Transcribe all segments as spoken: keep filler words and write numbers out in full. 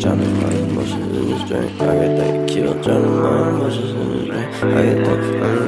drowning my emotions in this drink. I get that kill, drowning my emotions in this drink. I get that,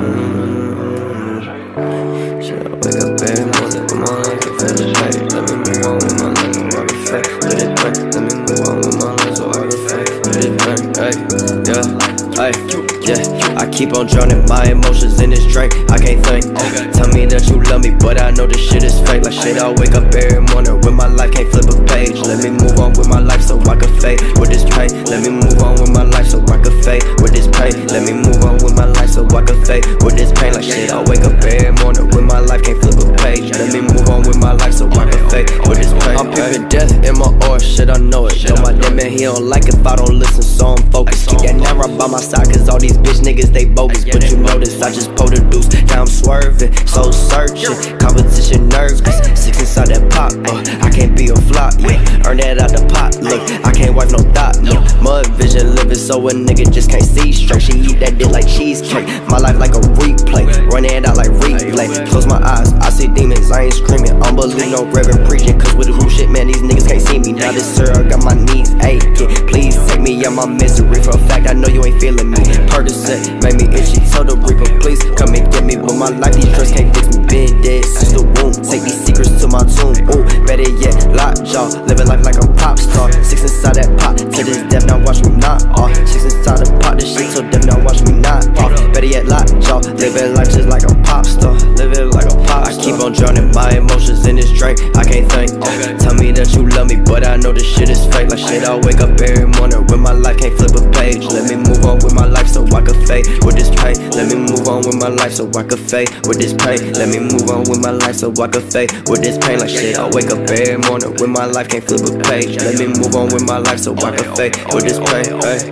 mm-hmm. Shit, I wake up every morning with my life, can feel the pain. Let me move on with my life, so I can fake. Let it break, let me move on with my life, so I can fake. Let it break, ay, yeah, ay, yeah. I keep on drowning my emotions in this drink. I can't think. Tell me that you love me, but I know this shit is fake. Like shit, I wake up every morning with my life, can't flip a page. Let me move on with my life so I can fade with this pain. Let me move on with my life so I can fade with this pain. Let me move on with my life so I can fade with this pain. Like shit, I wake up every morning with my life, can't flip a page. Let me move on with my life so I can fade with this pain. I'm peeping death in my aura, shit, I know it. Yo, my damn man, he don't like if I don't listen, so I'm focused. Keep that nine right by my side, cause all these bitch niggas, they bogus. But you notice, I just pulled a deuce, now I'm swerving, so searching. Competition nerves, cause six inside that pop, uh, I can't be a flop, yeah. Earn that out the pot, look, I can't wipe no thought, no. Mud vision living so a nigga just can't see straight. She eat that dick like cheesecake, my life like a replay, run it out like replay. Close my eyes, I see demons, I ain't screaming. I don't believe no reverend preaching, cause with the real shit, man, these niggas can't see me. Now this sir, I got my knees aching. Please take me out my misery, for a fact I know you ain't feeling me. Percocet made me itchy, told the reaper, please come and get me. But my life, these drugs can't fix me. Been dead since the womb, take these secrets to my tomb. Ooh, better yet, lockjaw, living life like a pop star. Six inside that pot, to this death, now watch me not off. Six inside the pot, this shit till death, now watch me not off. Better yet, lockjaw, living life just like a pop star. Living like a pop star. I keep on drowning my emotions in this drink, I can't think. Okay. Tell me that you love me, but I know this shit is fake. Like shit, I wake up every morning with my life, can't flip a page. Let me move on with my life so I can fade with this pain. Let me move on with my life so I can fade with this pain. Let me move on with my life so I can fade with this pain. Like shit, I wake up every morning with my life, can't flip a page. Let me move on with my life so I can fade with this pain. Ay.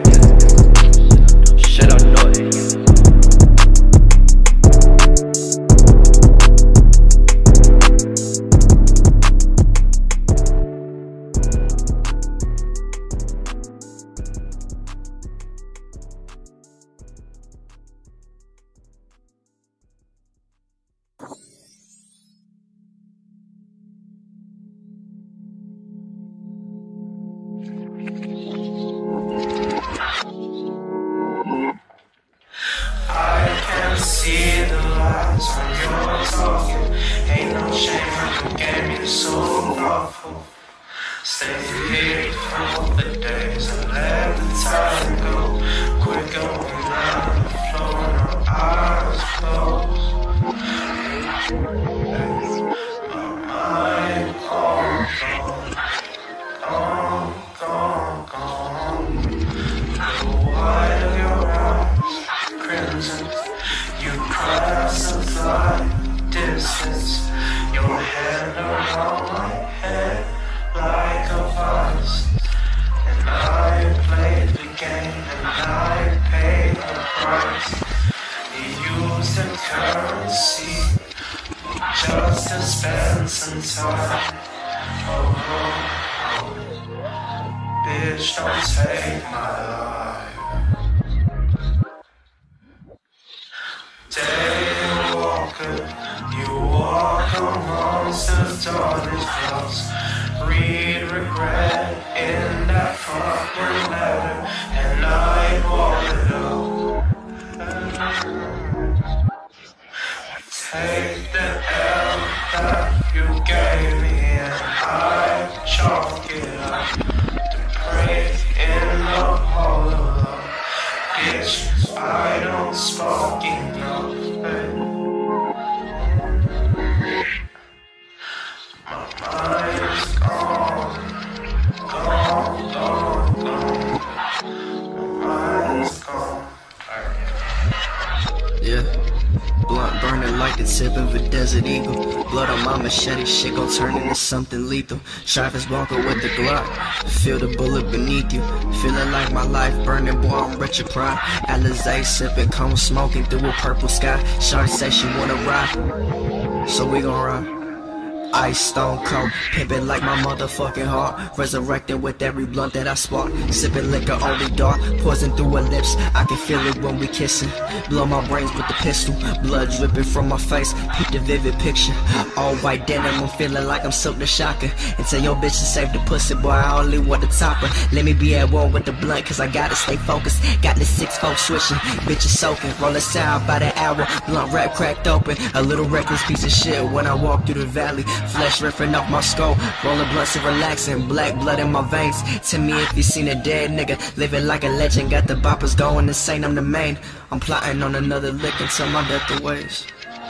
Shit, I know it. See the lies when you're talking. Ain't no shame in the game, you're so powerful. Stay here for the days and let the time go. Quit going down the floor and our eyes closed. My mind gone, gone, gone, gone. The white of your eyes, crimson. You cross the flight distance, your hand around my head like a vice. And I played the game and I paid the price. You used the currency just to spend some time. Oh, oh, oh. Bitch, don't take my life. Daywalker, you walk amongst the darkest clouds. Read regret in that fucking letter, and I walk it up. Take the L that you gave me, and I chalk it up to pray in the hall of love. Bitch, I don't smoke enough, babe. My mind is gone, gone, gone, gone. My mind is gone. Yeah. Blunt burning like the tip of a desert eagle. Blood on my machete, shit gon' turn into something lethal. Travis Walker with the Glock, feel the bullet beneath you. Feeling like my life burning, boy, I'm rich and proud. Alizé sipping, cone smoking through a purple sky. Shawty say she wanna ride, so we gon' ride. ice stone cold, pimpin' like my motherfucking heart. Resurrecting with every blunt that I spark. Sipping liquor only dark, poison through her lips. I can feel it when we kissin'. Blow my brains with the pistol, blood dripping from my face. Peep the vivid picture. All white denim, I'm feeling like I'm Silk the Shocker. And tell your bitch to save the pussy, boy, I only want the topper. Let me be at war with the blunt, cause I gotta stay focused. Got the six folks switching, bitches soaking. Rollin' sound by the hour, blunt wrap cracked open. A little reckless piece of shit when I walk through the valley. Flesh ripping off my skull, rolling blunts and relaxing. Black blood in my veins. To me, if you seen a dead nigga living like a legend, got the boppers going insane, I'm the main. I'm plotting on another lick until my death awaits.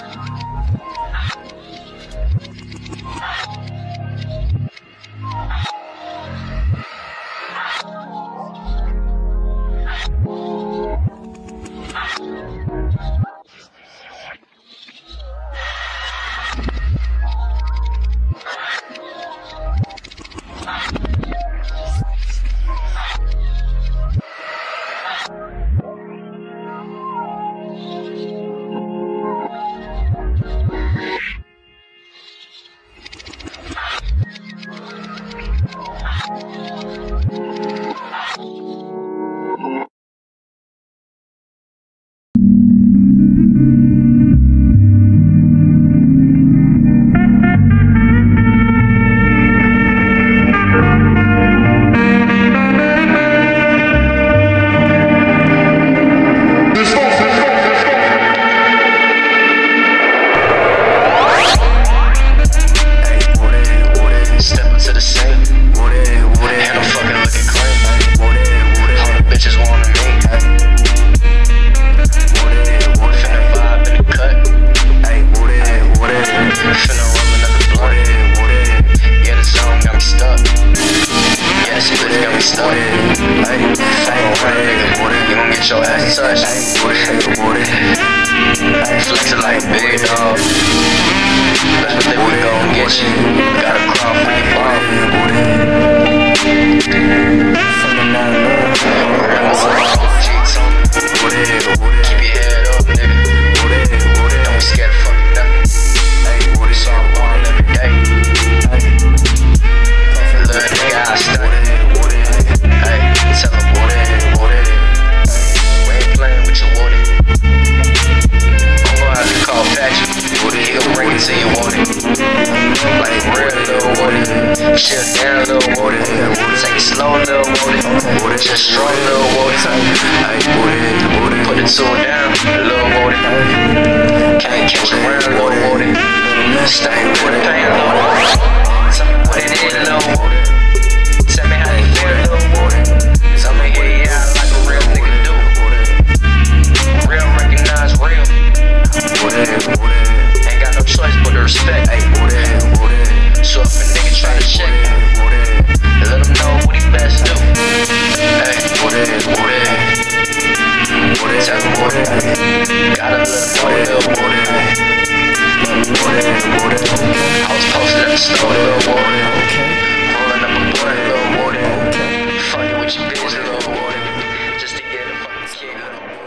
Flexing like big dog. That's what they would gon' get you. Gotta crawl for your ball. Keep your head up, nigga. Don't be scared of fucking nothing. It's all ball every day. Little nigga, I study. Hey, tell him what it, what it. We ain't playing with your water. I'm gonna have to call Patrick. He'll bring it to you, want it. Like real little water. Shut down, little water. Take it slow, little water. Just strong, little water. Put the tool down, little water. Can't catch around, little water. Stay with the pain, little water. Tell me what it is, little water. Tell me how you feel, little water. Tell me hear you out like a real nigga do. Real recognize real. Ain't got no choice but to respect. So if a nigga try to check, let him know what he best do. Hey, tell him what it. Gotta let him know, little water. I was posted at the store, little water. Rolling up a blunt, little water. Fucking with your bitch, little water. Just to get a fucking kick, little water.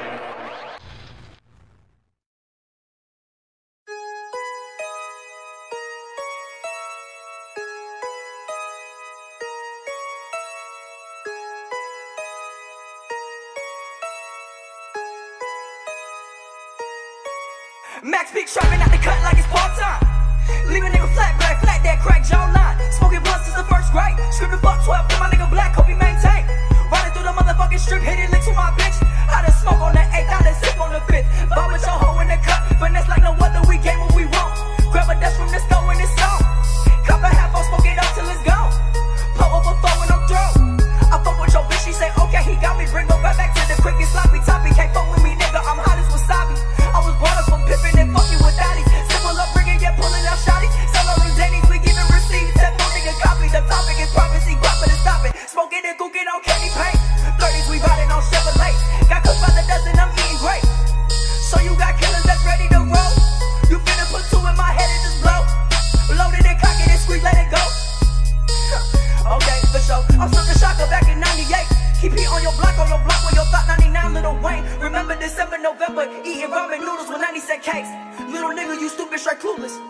Max Big trapping out the cut like it's part-time. Leave a nigga flat, black, flat, that crack jawline. Smoking blunts since the first grade. Screaming fuck twelve for my nigga Black, hope he maintain. Riding through the motherfucking strip, hitting lick to my bitch. I done smoke on the eighth, I done sip on the fifth. Vibe with your hoe in the cut, finesse like no other, we game what we want. Grab a dust from the stove and it's on. Cup a half, I'll smoke it up till it's gone. Pop up a four when I'm through. I fuck with your bitch, she say okay, he got me. Bring her right back to the quickest sloppy toppy. Can't fuck with me, nigga, I'm hot as wasabi. I was brought up from pippin' and fucking with daddies. Simple up, bringing, yeah, pulling out shotties. Sell her them Denny's, we giving receipts. That no nigga copy. The topic is prophecy, grab it and stop it. Smoking and cooking on candy paint. thirties, we riding on Chevrolet. Got cooked by the dozen, I'm eating great. So you got killers that's ready to roll. You finna put two in my head and just blow. Loaded and cock it and squeeze, let it go. Okay, for sure. I'm still the shocker back in ninety-eight. Keep it on your block, on your block where your thought ninety-nine, Lil Wayne. Remember December, November, eating ramen noodles with ninety cent cakes. Little nigga, you stupid, straight clueless. You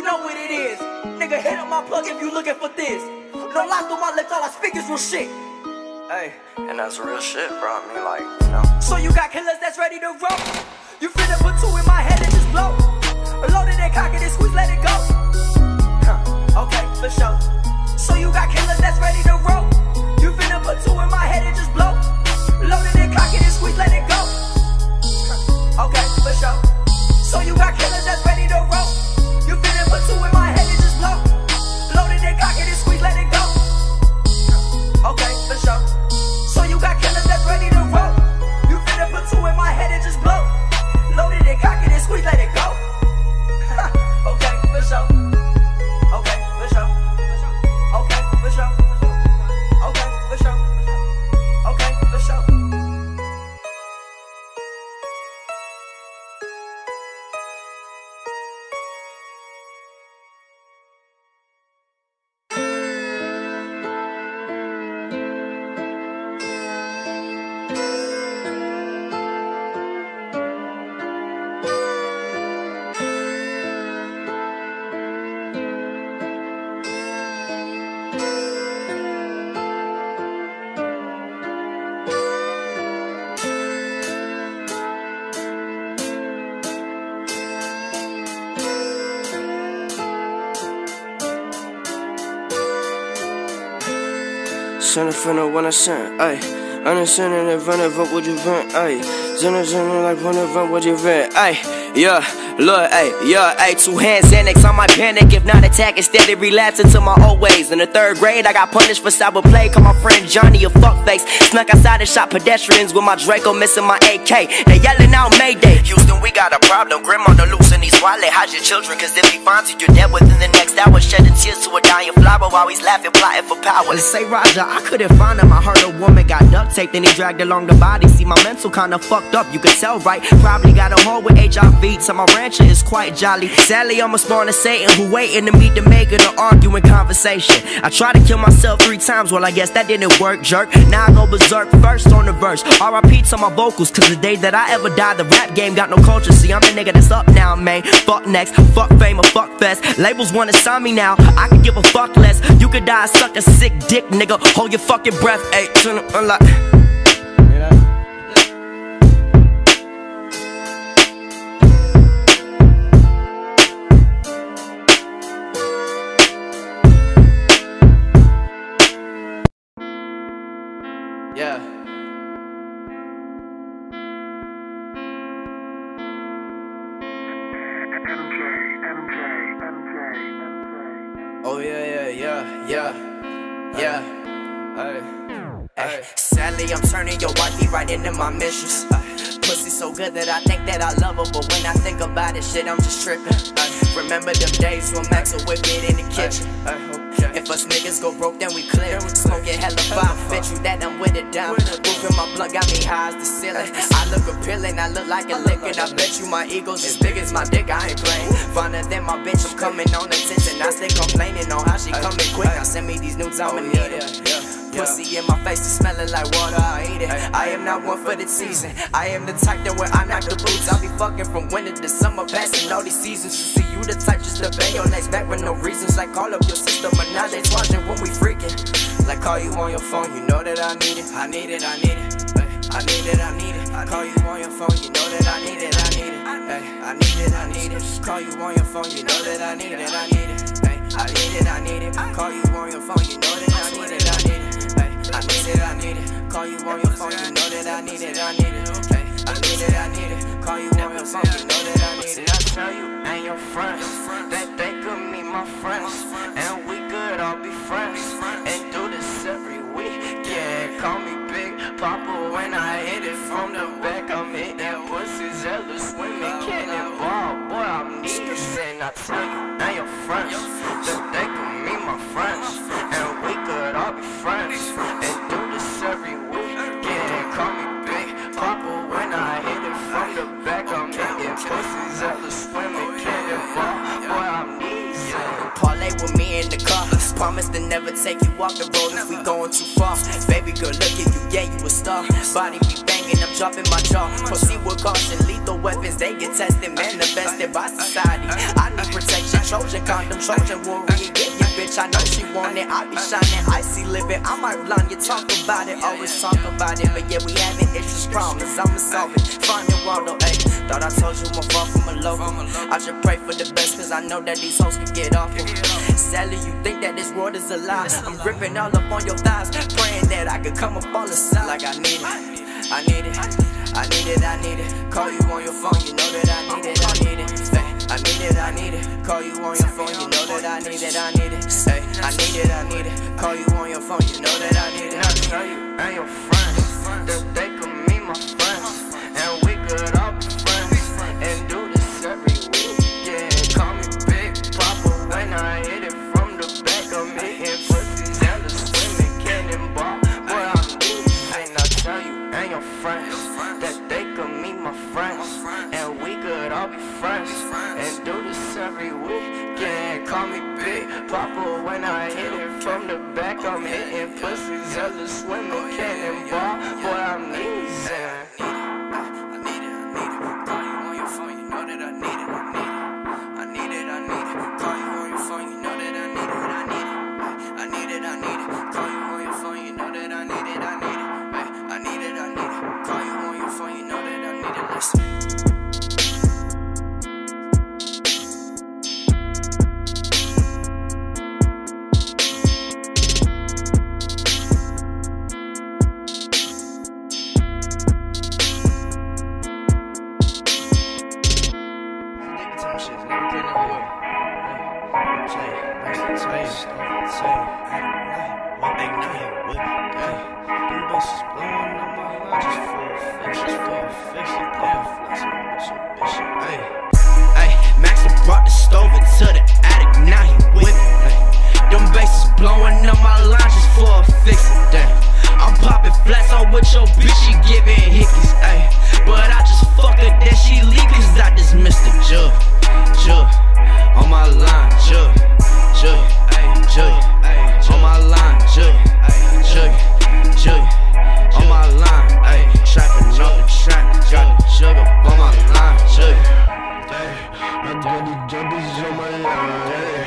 You know what it is. Nigga, hit up my plug if you looking for this. No lies through my lips, all I speak is real shit. Hey, and that's real shit, bro. I mean, like, you know. So you got killers that's ready to roll. You finna put two in my head and just blow. Loaded and cock it and squeeze, let it go. Huh, okay, for sure. So you got killers that's ready to roll. You finna put two in my head and just blow. Loaded and cock it and squeeze, let it go. Huh, okay, for sure. So you got killers that's ready to roll. You finna put two in my head and just blow. Loaded and cock it and squeeze, let it go. Okay, for sure. So you got killers that's ready to roll. You finna put two in my head and just blow. Loaded and cock it and squeeze, let it go. Okay, for sure. Okay, for sure. Okay, for sure. Okay, for sure. Okay, for sure. Send a friend when I sent, ayy. Understand in advance, what would you rent, ayy? Zenna, zenna, like when event, would you rent, ayy? Yeah, look, ayy, yeah, ayy. Two hands, Xanax on my panic. If not attack, instead it relapse into my old ways. In the third grade, I got punished for cyber play. Call my friend Johnny a fuckface. Snuck outside and shot pedestrians with my Draco missing my A K. They yelling out Mayday. Houston, we got a problem. Grandma loose in these wallet. Hide your children, cause if he finds you, you're dead within the next hour. Shedding tears to a dying flower while he's laughing, plotting for power. Let's say Roger, I couldn't find him. I heard a woman got duct taped and he dragged along the body. See, my mental kinda fucked up, you could tell, right? Probably got a hole with H I V. So my rancher is quite jolly. Sadly, I'm a spawn of Satan who waiting to meet the maker to argue in conversation. I tried to kill myself three times, well I guess that didn't work, jerk. Now I go berserk first on the verse. R I P to my vocals, cause the day that I ever die, the rap game got no culture. See, I'm the nigga that's up now, man. Fuck next, fuck fame or fuck fest. Labels wanna sign me now, I can give a fuck less. You could die, suck a sick dick, nigga. Hold your fucking breath, ayy, turn it unlock. Yeah. Oh yeah, yeah, yeah, yeah, yeah. Hey, hey. Sadly, I'm turning your wifey right into my mistress. Pussy so good that I think that I love her, but when I think about it, shit, I'm just tripping. Remember them days when Max would whip it in the kitchen. If us niggas go broke, then we clear. Smoking hella fire, fit you that I'm with it down. Moving my blunt got me high as the ceiling. I look appealing, I look like a liquid. I bet you my ego's as big as my dick, I ain't playing. Finer than my bitch, I'm coming on attention. I stay complaining on how she coming quick. I send me these nudes, I'ma need it. Pussy in my face is smelling like water, I eat it. I am not one for the season. I am the type that when I knock the boots, I'll be fucking from winter to summer, passing all these seasons. To see you the type just to bang your legs back with no reasons. Like call up your sister, menage a trois when we freaking. Like call you on your phone, you know that I need it. I need it, I need it. I need it, I need it. Call you on your phone, you know that I need it, I need it. I need it, I need it. Call you on your phone, you know that I need it, I need it. I need it, I need it. Call you on your phone, you know that I need it, I need it. I need it, I need it. Call you on your phone, you know that I need it, I need it. I need it, I need it. Call you on your phone, you know that I need it. I tell you and your friends that they could meet my friends, and we could all be friends and do this every week. Yeah, call me Big Papa when I hit it from the back. I'm hitting pussies, hella swimming, cannonball. Boy, I'm needing. And I tell you and your friends that they could meet my friends, and we could all be friends and do this every week. Yeah, call me Big Papa when I hit it from the back. I'm hitting pussies, hella swimming, cannonball. Boy, I'm needing. Parlay with me in the car. Promise to never take you off the road if we going too far. Baby girl, look at you, yeah, you a star. Body be banging, I'm dropping my jaw. Proceed with caution, lethal weapons, they get tested, manifested by society. I need protection, Trojan condom, Trojan warrior, yeah, yeah, bitch, I know she want it. I be shining, icy living, I might blind you, talk about it, always talk about it. But yeah, we having issues, problems, I'ma solve it. Finding Waldo, ayy, thought I told you I'm far from a local. I should pray for the best, cause I know that these hoes can get awful. Sadly, you think that this world is a lie. I'm gripping all up on your thighs, praying that I could come up on the side. Like I need it, I need it, I need it, I need it. Call you on your phone, you know that I need it, I need it. Hey, I need it, I need it. Call you on your phone, you know that I need it, I need it. Hey, I need it, I need it. Call you on your phone, you know that I need it. I tell you and your friends that they could be my friends, and we could all be friends and do this every week. Yeah, call me Big Papa when I hit it from the back. I'm hitting pussies and the swimming cannonball. Boy, I'm easy. And I tell you and your friends that they could meet my friends, and we could all be friends and do this every week. Yeah, call me Big Papa when I hit it from the back. I'm hitting pussies and the swimming cannonball. Boy, I'm easy. I need it, I need it. Call you on your phone, you know that I need it, I need it. I need it, I need it. Call you on your phone, you know that I need it, I need it. I need it, I need it. Call you on your phone, you know that I need it, I need it. I need it, I need it. Call you on your phone, you know that I need it. Listen. Brought the stove into the attic, now he whippin'. Ay, them bases blowing up my lines just for a fix it. Damn, I'm popping flats on with your bitch, she giving hickeys. Ay, but I just fuck her, then she leave cause I just missed the jug, jug on my line, jug, jug, ay, jug on my line, jug, jug, jug on my line. Ay, trapping off the track, got the jug up on my line, jug. I dirty jumpies on my line.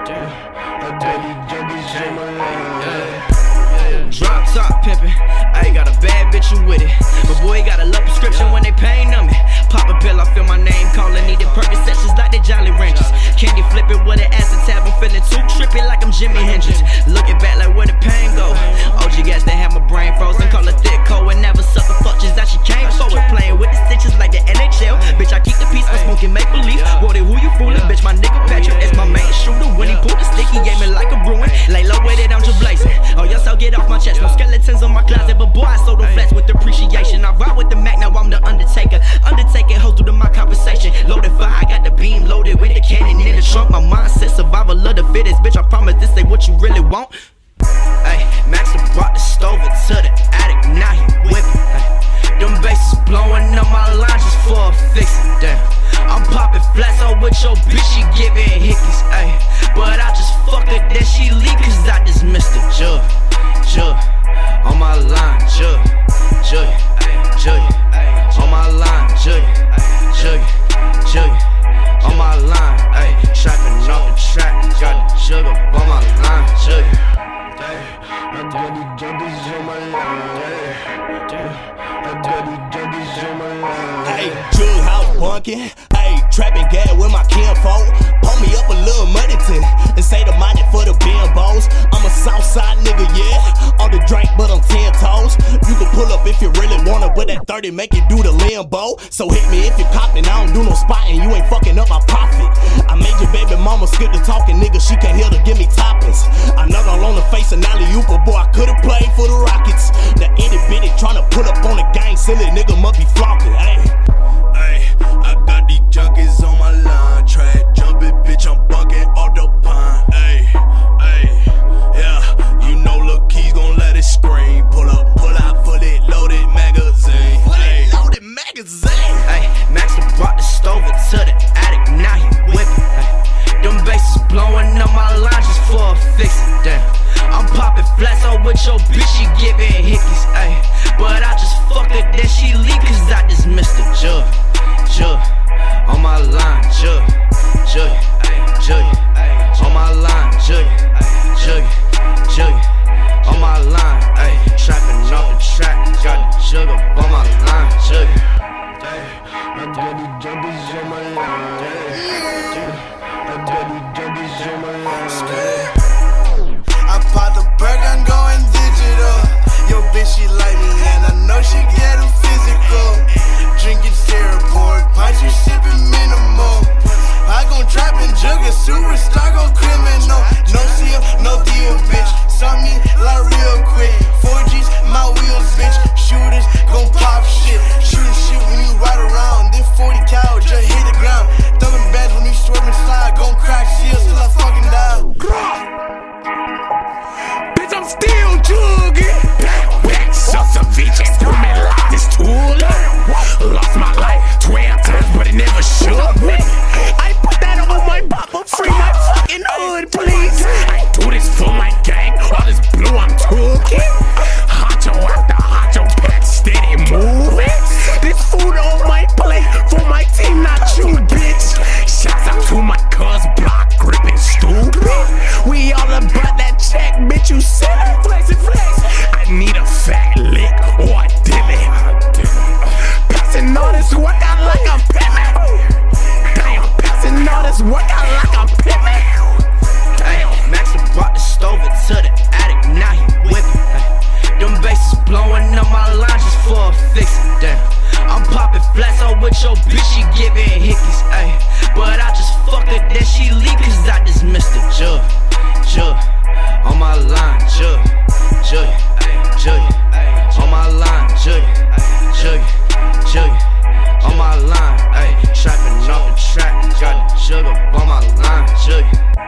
I dirty jumpies on my line. Drop top pimpin', I got a bad bitch you with it. But boy got a love prescription when they pain on me. Pop a pill, I feel my name calling. Needed perfect sessions like the Jolly Ranchers. Candy flippin' with an acid tab, I'm feeling too trippy like I'm Jimi Hendrix. Looking back like where the pain go. O G gas, they have my brain frozen. Call it thick cold and never suck the fucks that she came forward. Playing with the stitches like the N H L. Bitch, I keep the peace, I'm smoking make believe. Whoa, who you foolin'? Bitch, my nigga Patrick is my main shooter. When he pulled the stick, he gave me like a Bruin. Lay low with it, I'm just blazing. Oh, yes, I'll get off my chest. No skeletons on my closet, but boy, I sold them flats with appreciation. I ride with the Mac, now I'm the Undertaker. Undertaking hoes through my conversation. Loaded fire, I got the beam loaded with the cannon in the trunk. My mindset, survival of the fittest. Bitch, I promise this ain't what you really want. Ay, Max brought the stove into the attic, now he whippin'. Ay, them bases blowing up my lines just for a fix it. Damn, I'm popping flats on with your bitch, she giving hickeys. Ay, but I just fuck her, then she leave cause I just missed the jug, jug on my line, jug, jug, jug on my line, jug, jug, jug on my line. Ay, trapping off the track, got the jug up on my line, jug. I dirty jumpies on my line. I dirty jumpies on my line. Hey, drug house bunkin', hey, trapping gas with my kinfolk. Pull me up a little money to and say the money for the bimbos. I'm a Southside nigga, yeah. On the drink, but I'm ten toes. You can pull up if you really wanna, but that thirty make you do the limbo. So hit me if you coppin', I don't do no spotting, you ain't fucking up my profit. I made your baby mama skip the talking, nigga, she can't hear to give me toppings. Another on the face and alley-oop, boy, I could've played for the Rockets. The itty bitty tryna pull up on the gang, silly nigga must be flocking, ayy. Ay, I got these junkies on my line. Track jumping, bitch, I'm bucking all the pine. Ay, ay, yeah, you know Lil Keys gon' let it scream. Pull up, pull out, fully loaded magazine. Fully loaded magazine. Ay, Max brought the stove into the attic, now he whippin'. Ay, them bases blowing up my lines just for a fix it. Damn, with your bitch, she giving hickeys, ayy. But I just fuck her, then she leave, cause I dismissed her. Jug, jug, on my line, jug, jug, jug, on my line, jug, jug, jug, on my line, ayy. Trapping off the track, got the jug up on my line, jug. I got these junkies on my line, I got these junkies on my line. I popped the perk, I'm going digital. Yo, bitch, she like me, and I know she get them physical. Drinking syrup, pork pints, you sipping minimal. I gon' trap and jug a superstar, go criminal. No seal, no deal, bitch. Saw me like real quick. four G's, my wheels, bitch. Shooters gon' pop shit. Shooting shit when you ride around. Then forty cal, just hit the ground. Thumbing bags when you swerving slide. Gon' crack seals till I fucking die. Bitch, I'm still jugging. Sussavich and screaming like this tool. Lost my life twelve times, but it never shook me. I put that on my papa, free my fucking hood, please. I do this for my gang, all this blue I'm talking. Honcho after honcho, pack steady moving. This food on my plate for my team, not you, bitch. Shouts out to my cuz block gripping stupid. We all about that check, bitch, you see me flex and flex. I need a fat lick or a dilly. Passing all this work out like I'm Pitman. Damn, passing all this work out like I'm Pitman. Hey, Max brought the stove to the attic, now he whipping. Hey, them bases blowing up my line just for a fix it. Damn, I'm popping flats out with your bitch, she giving hickeys. Hey, but I just fuck her, then she leave, cause I dismissed her. Jug, jug, on my line, jug, jug, jug, on my line, jug, jug, jug, on my line, ayy. Trapping off the track, got the jug up on my line, jug.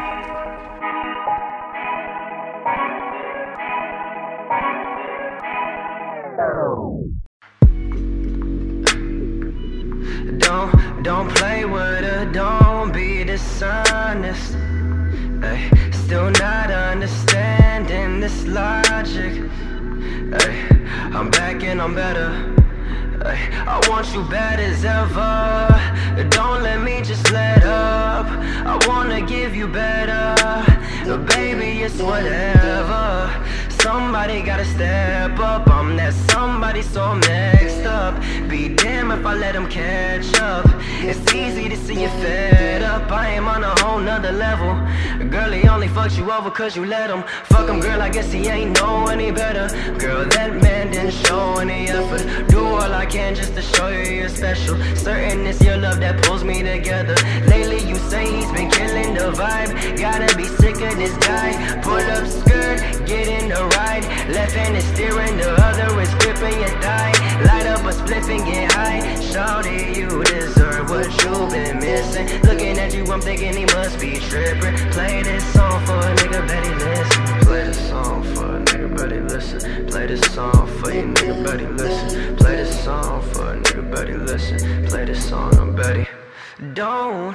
Don't, don't play with her, don't be dishonest. Ay, still not understanding this logic. Ay, I'm back and I'm better. Ay, I want you bad as ever. Don't let me just let up. I wanna give you better. Baby, it's whatever. Somebody gotta step up. I'm that somebody so mixed up. Be damned if I let them catch up. It's easy to see you fed up. I am on a whole nother level. Girl, he only fucked you over cause you let him. Fuck him, girl, I guess he ain't know any better. Girl, that man didn't show any effort. Do all I can just to show you you're special. Certain it's your love that pulls me together. Lately you say he's been killing the vibe. Gotta be sick of this guy. Pull up skirt, get in the ride. Left hand is steering, the other is gripping your thigh. Light up a spliff and get high. Shawty, you deserve what you've been missing. Looking at you, I'm thinking he must be tripping. Play this song for a nigga, bet he listen. Play this song for a nigga, bet he listen. Play this song for you, nigga, bet he listen. Play this song for a nigga, bet he listen. Play this song, I'm Betty. Don't.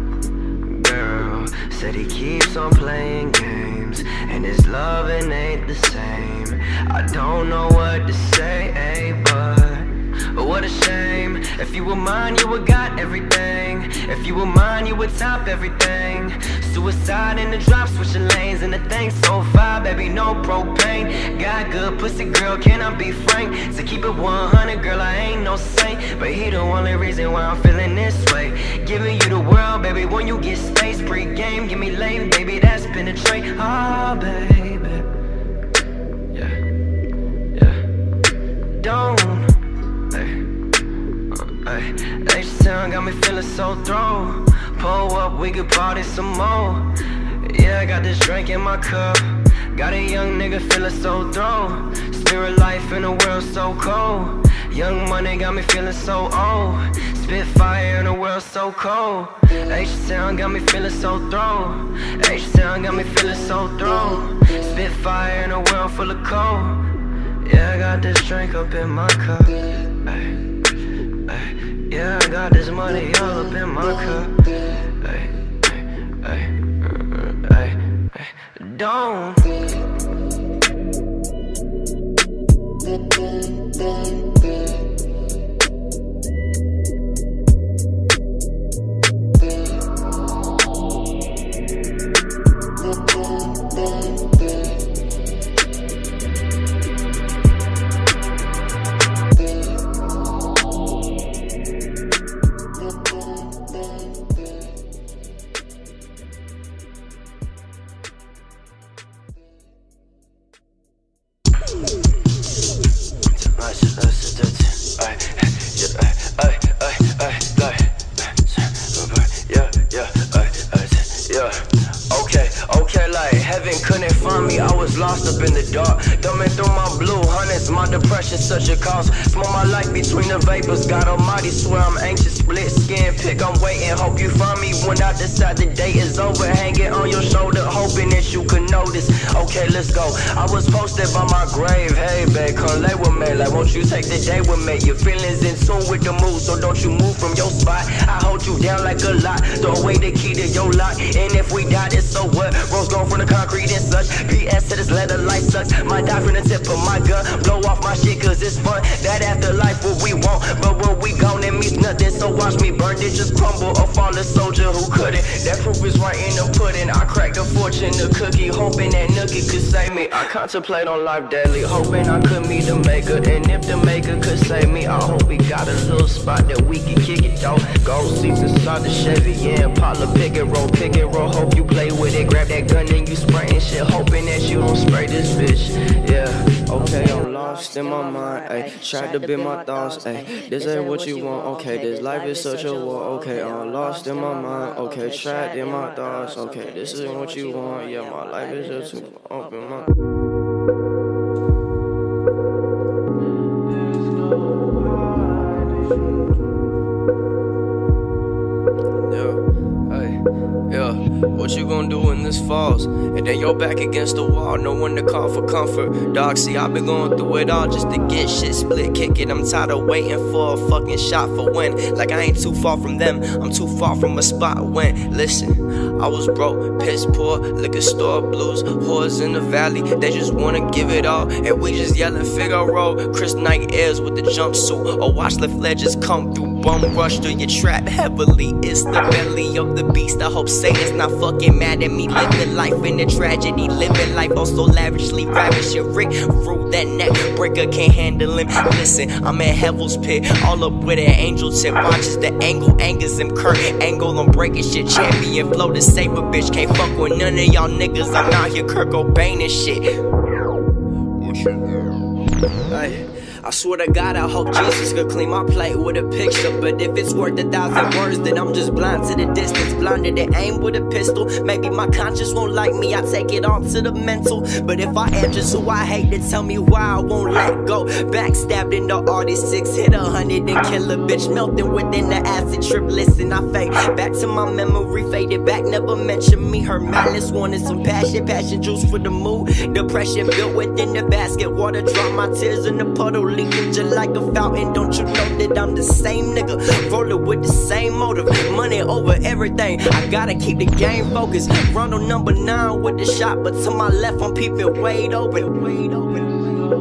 Girl, said he keeps on playing games, and his loving ain't the same. I don't know what to say, but what a shame. If you were mine, you would got everything. If you were mine, you would top everything. Suicide in the drop, switching lanes, and the thing so fire, baby, no propane. Got good pussy, girl, can I be frank? To keep it one hundred, girl, I ain't no saint, but he the only reason why I'm feeling this way. Giving you the world, baby, when you get space. Pre-game, give me lane, baby, that's penetrate. Ah, oh, baby. Yeah, yeah. Don't. Ay, H-Town got me feeling so thrown. Pull up, we could party some more. Yeah, I got this drink in my cup. Got a young nigga feeling so thrown. Spirit life in a world so cold. Young money got me feeling so old. Spit fire in a world so cold. H-Town got me feeling so thrown. H-Town got me feeling so thrown. Spit fire in a world full of cold. Yeah, I got this drink up in my cup. Ay. Yeah, I got this money all up in my cup. Ay, ay, ay, ay, ay. Don't. ay, yeah, ay, ay, ay, ay, yeah, yeah, ay, ay, yeah. Okay, okay, like heaven couldn't find me. I was lost up in the dark, thumbing through my blue hundreds. My depression such a cost. Smoke my life between the vapors. God Almighty, swear I'm anxious. Split skin, pick, I'm waiting. Hope you find me when I decide the day is over. Hanging on your shoulder, hoping that you can notice. Okay, let's go. I was posted by my grave. Hey, babe, come lay with me. Like, won't you take the day with me? Your feelings in tune with the mood, so don't you move from your spot. I hold you down like a lot. Throw away the key to your lock. And if we die, it's so what? Rose gone from the concrete and such. P S to this letter, life sucks. Might die from the tip of my gun. Blow off my shit, cause it's fun. That afterlife, what we want. But when we gone, it means nothing. So watch me burn, it just crumble. A fallen soldier who couldn't. That proof is right in the pudding. I cracked a fortune, the cookie, hoping that nookie could save me. I contemplate on life daily, hoping I could meet the maker. And if the maker could save me, I hope we got a little spot that we can kick it though. Gold seats inside the Chevy, yeah, Impala, pick and roll, pick and roll. Hope you play with it, grab that gun and you spraying shit, hoping that you don't spray this bitch. Yeah, okay, I'm lost in my mind, ayy. Tried to bend my thoughts, ayy. This ain't what you want, okay. This life is such a war, okay. I'm lost in my mind, okay. Trapped in my thoughts, okay. This isn't what you want, yeah. My life is just too open, my. Yeah, what you gonna do when this falls? And then you're back against the wall, no one to call for comfort. Dog, see, I've been going through it all just to get shit split, kick it. I'm tired of waiting for a fucking shot for win. Like I ain't too far from them, I'm too far from a spot when. Listen, I was broke, piss poor, liquor store blues, whores in the valley. They just wanna give it all, and we just yelling Figaro. Chris Knight airs with the jumpsuit, or watch the fledges come through. Bum rush through your trap heavily. It's the belly of the beast. I hope Satan's not fucking mad at me. Living life in a tragedy, living life oh so lavishly, ravishing. Rick through that neck breaker, can't handle him. Listen, I'm in Heaven's pit, all up with an angel tip. Watches the angle, angers him. Kurt Angle, I'm breaking shit. Champion flow, the saber bitch. Can't fuck with none of y'all niggas. I'm out here Kurt Cobain and shit. Hey, I swear to God, I hope Jesus could clean my plate with a picture. But if it's worth a thousand words, then I'm just blind to the distance. Blinded to aim with a pistol. Maybe my conscience won't like me, I take it on to the mental. But if I am just who I hate, then tell me why I won't let go. Backstabbed in the artist six, hit a hundred and kill a bitch. Melting within the acid trip, listen, I fade back to my memory, faded back, never mentioned me. Her malice wanted some passion, passion juice for the mood. Depression built within the basket, water drop my tears in the puddle. Leaking just like a fountain, don't you know that I'm the same nigga? Rolling with the same motive, money over everything. I gotta keep the game focused. Run on number nine with the shot, but to my left I'm peeping wide open, wide open.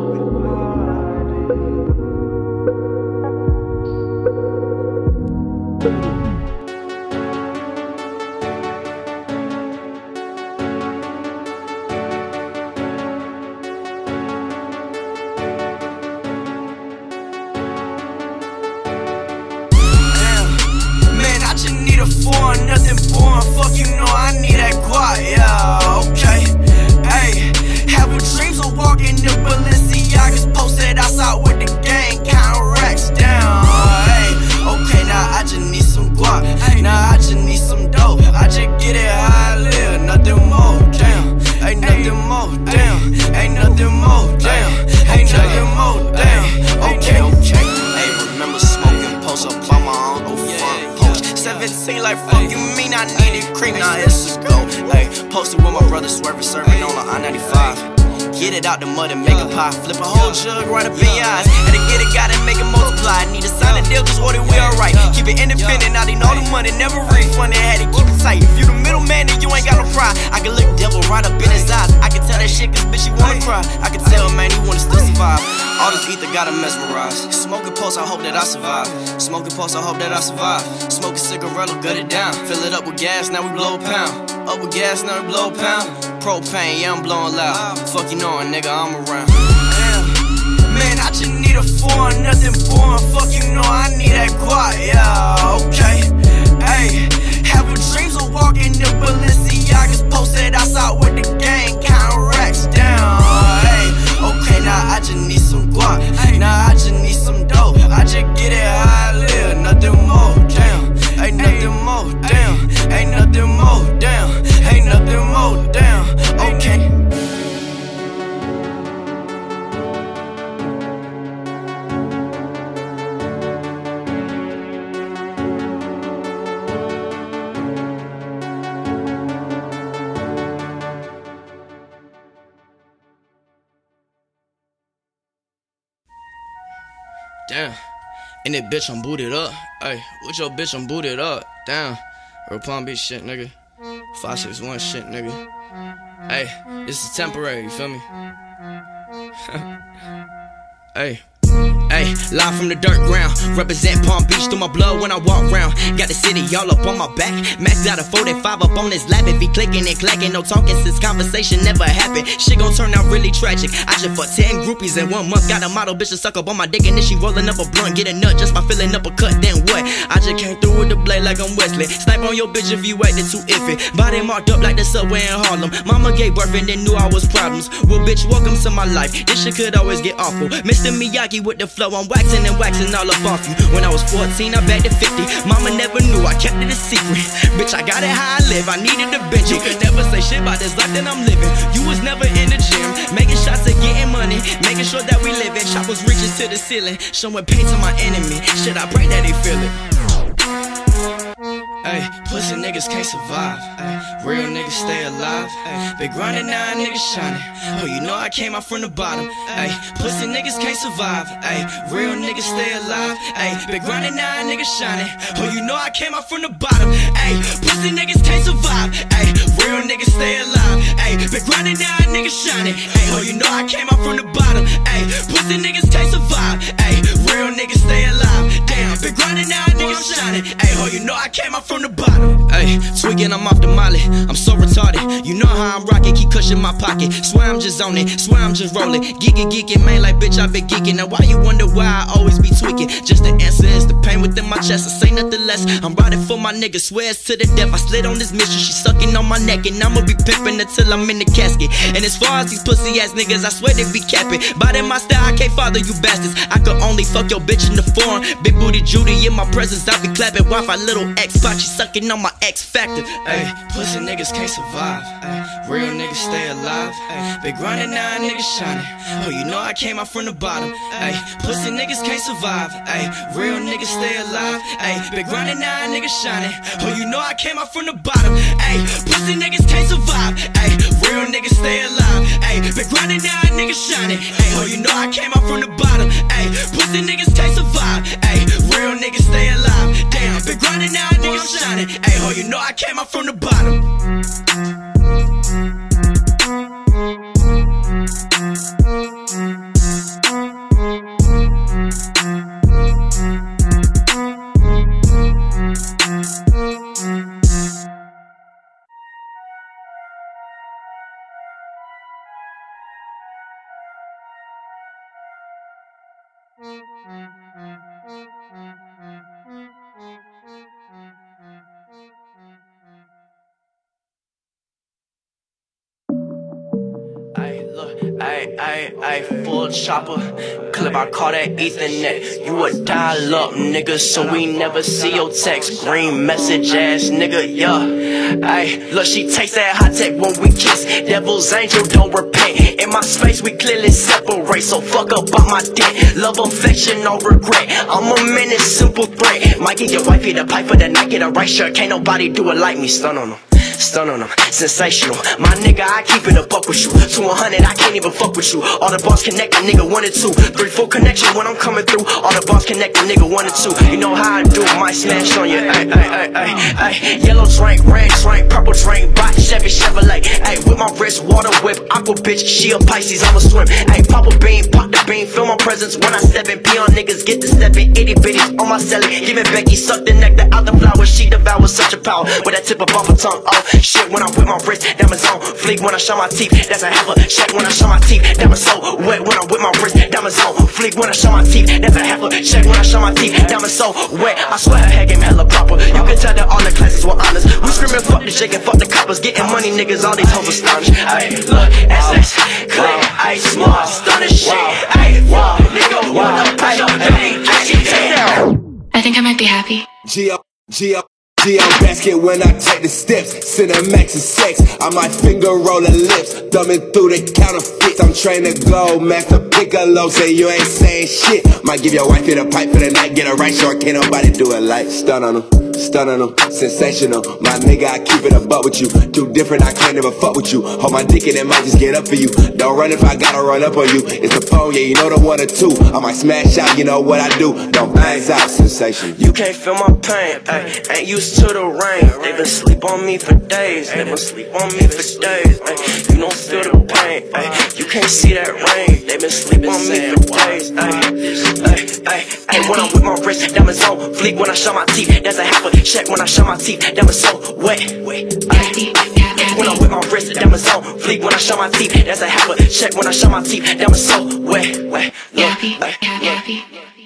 Nothing boring, fuck you know I need that guap, yeah, okay. Ayy, have a dreams of walking the Balenciagas, posted outside with the gang, counting racks down. Ayy, okay, now I just need some guap, now I just need some dope. I just get it how I live, nothing more, damn. Ain't nothing more, damn. Ain't nothing more, damn. Ain't nothing more, damn. Okay, okay. Ayy, remember smoking, post up by my own front post. seventeen like fucking mean I needed cream, now it's just go. Like, posted with my brother swerving, serving on the I ninety-five. Get it out the mud and make a pie. Flip a whole jug right up in your eyes. Had to get it, gotta make it multiply. Need to sign a deal, cause what it we alright. Keep it independent, I need all the money, never refund it. Had to keep it tight. If you the middleman, then you ain't got no pride. I can look devil right up in his eyes. I can tell that shit, cause bitch, you wanna cry. I can tell, man, he wanna still survive. All this ether gotta mesmerize. Smoking pulse, I hope that I survive. Smoking pulse, I hope that I survive. Smoking cigarette, gut it down. Fill it up with gas, now we blow a pound. Up with gas, now we blow a pound. Propane, yeah, I'm blowing loud. Fuck you knowing, nigga, I'm around. Damn. Man, I just need a foreign, nothing boring. Fuck you know I need that guap, yeah, okay. Ayy, have a dreams of walking the Balenciagas, posted outside with the gang, counting racks down. Ayy, okay, now I just need some guap, now I just need some dope. I just Damn. And that bitch, I'm booted up. Hey, with your bitch, I'm booted up. Damn. Real Palm Beach shit, nigga. five six one shit, nigga. Hey, this is temporary, you feel me? Hey. Hey, live from the dirt ground, represent Palm Beach through my blood when I walk round. Got the city all up on my back, maxed out a forty-five up on his lap. If he clicking and clacking, no talking since conversation never happened. Shit gon' turn out really tragic. I just fucked ten groupies in one month. Got a model bitch to suck up on my dick and then she rolling up a blunt. Get a nut just by filling up a cut, then what? I just came through with the blade like I'm Wesley. Snipe on your bitch if you acting too iffy. Body marked up like the subway in Harlem. Mama gave birth and then knew I was problems. Well bitch, welcome to my life. This shit could always get awful. Mister Miyagi with the flow, I'm waxing and waxing all up off you. When I was fourteen, I backed to fifty. Mama never knew, I kept it a secret. Bitch, I got it how I live, I needed a bench. You could never say shit about this life that I'm living. You was never in the gym, making shots and getting money, making sure that we live it. Choppers reaching to the ceiling, showing pain to my enemy. Shit, I pray that they feel it. Ay, pussy niggas can't survive. Ay, real niggas stay alive. Ay, been grinding now, niggas shining. Oh, you know I came out from the bottom. Ay, pussy niggas can't survive. Ay, real niggas stay alive. Ay, been grinding now, niggas shining. Oh, you know I came out from the bottom. Ay, pussy niggas can't survive. Ay, real niggas stay alive. Ay, been grinding now, niggas shining. Ay, oh, you know I came out from the bottom. Ay, pussy niggas can't survive. Ay, real niggas stay alive. Damn, been grinding now, niggas shining. Ay, oh, you know I came out from the bottom. Ay, tweaking, I'm off the molly. I'm so retarded. You know how I'm rocking, keep cushion my pocket. Swear I'm just on it, swear I'm just rolling. Geeking, geeking, man, like bitch, I been geeking. Now why you wonder why I always be tweaking? Just the answer is the pain within my chest. I say nothing less. I'm riding for my nigga, swears to the death. I slid on this mission, she sucking on my neck, and I'ma be pimping until I'm in the casket. And as far as these pussy ass niggas, I swear they be capping. But in my style, I can't father you bastards. I could only fuck your bitch in the foreign. Big booty Judy in my presence, I be clapping. Wi-Fi little X-Pac, she sucking on my X Factor. Ay, pussy niggas can't survive. Ay, real niggas stay alive. Ay, been grinding now, niggas shining. Oh, you know I came out from the bottom. Ay, pussy niggas can't survive. Ay, real niggas stay alive. Ay, been grinding now, niggas shining. Oh, you know I came out from the bottom. Ay, pussy niggas can't survive. Ay, real niggas stay alive. Ay, been grinding now, niggas shining. Ay, oh, you know I came out from the bottom. Ay, pussy niggas can't survive. Ay, real niggas stay alive. Damn, been grinding now, niggas shining. Ay, oh, you know I came out from the bottom. Ay, ay, ay, full chopper, clip, I call that Ethernet. You a dial up, nigga, so we never see your text. Green message ass nigga, yeah. Ay, look, she takes that hot tech when we kiss. Devil's angel, don't repent. In my space, we clearly separate, so fuck up on my dick. Love, affection, no regret. I'm a menace, simple threat. Might get your wife, hit a pipe for the night, get a right shirt. Can't nobody do it like me, stun on them. Stun on them, sensational. My nigga, I keep it a buck with you. To a hundred, I can't even fuck with you. All the bars connect, a nigga one and two. Three, full connection when I'm coming through. All the bars connect, a nigga one and two. You know how I do, might smash on you. Ay, ay, ay, ay, ay. Yellow drink, red drink, purple drink, bot, Chevy, Chevrolet. Ay, with my wrist, water whip, aqua bitch, she a Pisces, I'ma swim. Ay, pop a bean, pop the bean, feel my presence when I step in. Peon niggas get to stepping, itty bitties on my celly. Giving Becky, suck the nectar out the flower. She devours such a power with that tip of off her tongue. Oh, shit when I whip my wrist, diamonds on fleek when I show my teeth. That's a heifer. Check when I show my teeth. Diamonds so wet when I whip my wrist, diamonds on fleek when I show my teeth. That's a heifer. Check when I show my teeth. Diamonds so wet. I swear her head game hella proper. You can tell that all the classes were honest. We screaming fuck the shake and fuck the coppers. Getting money, niggas, all these hoes astonished. Ayy, look, S X, click, ayy, smart, stunning shit. Ayy, whoa, nigga, wanna push up, ayy, I think I might be happy. G up, G up. G on basket when I take the steps. Cinemax and sex, I might finger roll the lips. Thumbing through the counterfeits. I'm trained to go, Master Piccolo. Say you ain't saying shit. Might give your wife hit a pipe for the night. Get a right short, can't nobody do it like. Stun on them. stun on them, sensational. My nigga, I keep it a buck with you. Too different, I can't ever fuck with you. Hold my dick and it might just get up for you. Don't run if I gotta run up on you. It's the phone, yeah, you know the one or two. I might smash out, you know what I do. Don't bangs out, sensation. You can't feel my pain, ay, ain't used to the rain. They been sleep on me for days, they been sleep on me for days. Ay, you don't feel the pain, ay, you can't see that rain. They been sleep on me for days. Ay, ay, ay, ay, when I'm with my wrist, diamonds on fleek. When I show my teeth, that's a half a check. When I show my teeth, diamonds so wet. Ay, when I'm with my wrist, diamonds on fleek. When I show my teeth, that's a half a check. When I show my teeth, diamonds so wet, wet. Happy, happy.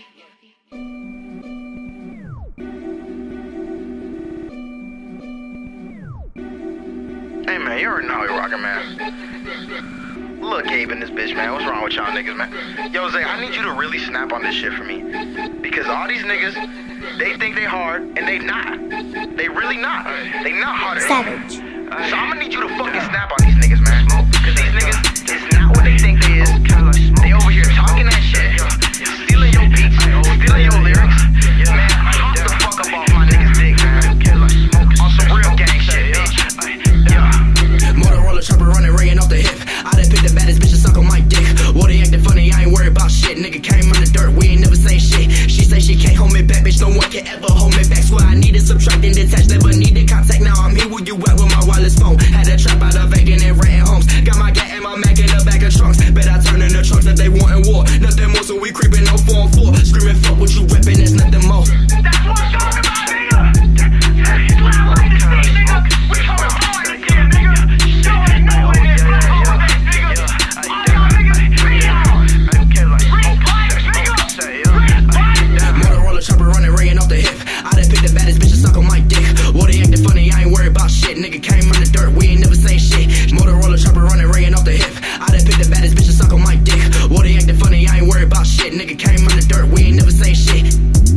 Hey man, you already know how we rockin', man. Look, Gabe in this bitch, man. What's wrong with y'all niggas, man? Yo, Zay, I need you to really snap on this shit for me. Because all these niggas, they think they hard, and they not. They really not. They not hard at all. Savage. So I'm gonna need you to fucking snap on these niggas, man. Because these niggas is not what they think they is. They over here talking that shit, stealing your beats, stealing your lyrics. Man, hop the fuck up off my niggas' dick, man. On some real gang shit, bitch. Motorola chopper running, ringing off the hip. I done picked the baddest bitch to suck on my dick. Well, they acting funny, I ain't worried about shit. Nigga came on the dirt, we ain't never say shit. She say she can't hold me back, bitch, no one can ever hold me back. Swear I needed subtract and detach, never needed contact. Now I'm here where you at with my wireless phone. Had to trap out of vacant and renting homes. Got my gat and my Mac in the back of trunks. Bet I turn in the trunks that they wantin' war. Nothing more, so we creepin' on four on four. Screaming fuck what you reppin', there's nothing more. That's what I'm talking about, nigga. Slap like this thing, nigga. We coming hard again, nigga. Show ain't no in this black hole, nigga. All y'all niggas, be on. Bring pipes, nigga. Bring pipes. Motorola chopper running, ringing off the hip. I done picked the baddest bitch to suck on my dick. Well, they acting funny, I ain't worried about shit. Nigga came on the dirt, we ain't never say shit. Motorola chopper running, ringing off the hip. I done picked the baddest bitch to suck on my dick. Well, they acting funny, I ain't worried about shit. Nigga came on the dirt, we ain't never say shit.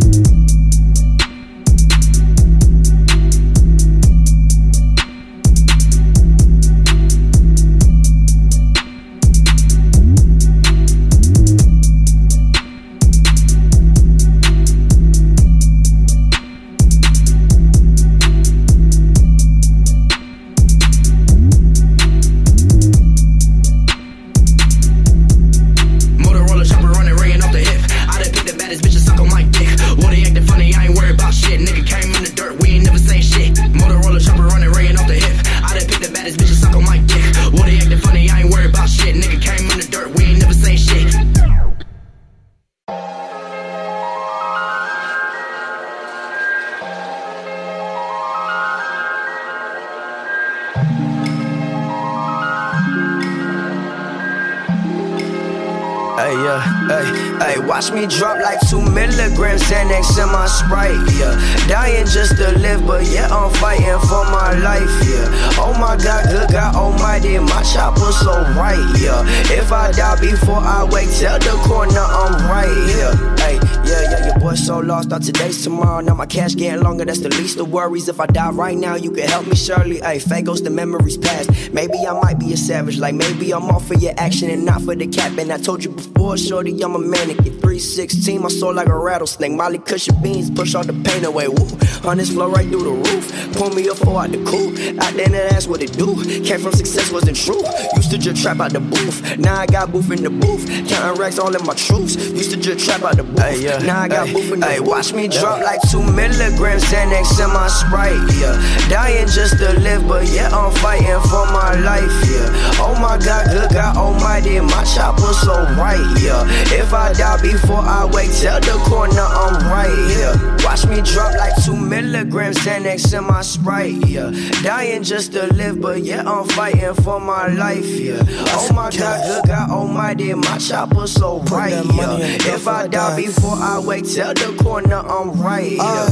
Hey, yeah, hey, hey, watch me drop like two milligrams Xanax in my Sprite, yeah. Dying just to live, but yeah, I'm fighting for my life, yeah. Oh my God, good God almighty, my chopper so right, yeah. If I die before I wake, tell the corner I'm right, yeah. Hey, yeah, yeah, your boy so lost, thought today's tomorrow. Now my cash getting longer, that's the least of worries. If I die right now, you can help me surely. Hey, fake ghost, the memories past. Maybe I might be a savage, like maybe I'm all for your action and not for the cap. And I told you before, shorty, I'm a mannequin. three sixteen, my soul like a rattlesnake. Molly cushion beans, push all the pain away. Woo, hundreds flow right through the roof. Pull me up, four out the coupe. Out there, that's what it do. Came from success, wasn't true. Used to just trap out the booth. Now I got booth in the booth. Counting racks all in my troops. Used to just trap out the booth. Hey, yeah. Now I got booth in the booth. Watch me drop like two milligrams Xanax in my Sprite, yeah. Dying just to live, but yeah, I'm fighting for my life, yeah. Oh my God, good God almighty, my chopper so right, yeah. If I die before I wake, tell the corner I'm right, yeah. Watch me drop like two milligrams Xanax in my Sprite, yeah. Dying just to live, but yeah, I'm fighting for my life, yeah. Oh my God, good God almighty, my chopper so right, yeah. If I die before I wake, tell the corner I'm right, yeah.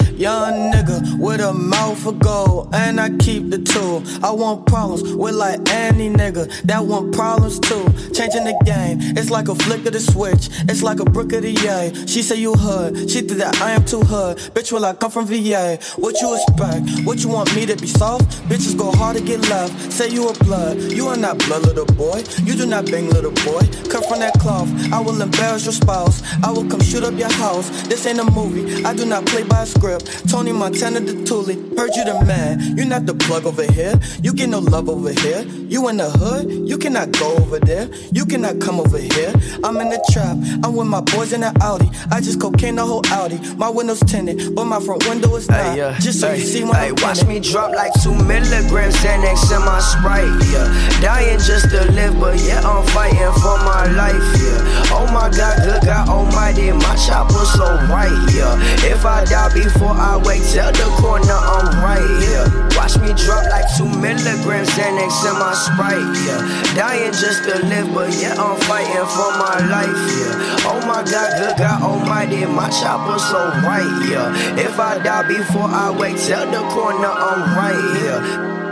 Young nigga with a mouth of gold, and I keep the tool. I want problems with like any nigga that want problems too. Changing the game, it's like a flick of the switch. It's like a brick of the yay. She say you hood, she think that I am too hood. Bitch, will I come from V A? What you expect? What you want me to be soft? Bitches go hard to get left. Say you a blood, you are not blood, little boy. You do not bang, little boy. Cut from that cloth, I will embarrass your spouse. I will come shoot up your house. This ain't a movie, I do not play by a script. Tony Montana the Thule, heard you the man. You not the plug over here, you get no love over here. You in the hood, you cannot go over there. You cannot come over here. I'm in the trap, I'm with my boys in the Audi. I just cocaine the whole Audi. My windows tinted, but my front window is not. Hey, yeah. Just so hey, you see when hey, I'm watch in me drop like two milligrams Xanax in my Sprite, yeah. Dying just to live, but yeah, I'm fighting for my life, yeah. Oh my God, good God almighty, my chopper so right, yeah. If I die before I wake, tell the corner I'm right, yeah. Watch me drop like two milligrams Xanax in my Sprite, yeah. Dying just to live, but yeah, I'm fighting for my life, yeah. Oh my God, good God almighty, my chopper so right, yeah. If I die before I wake, tell the corner I'm right, yeah.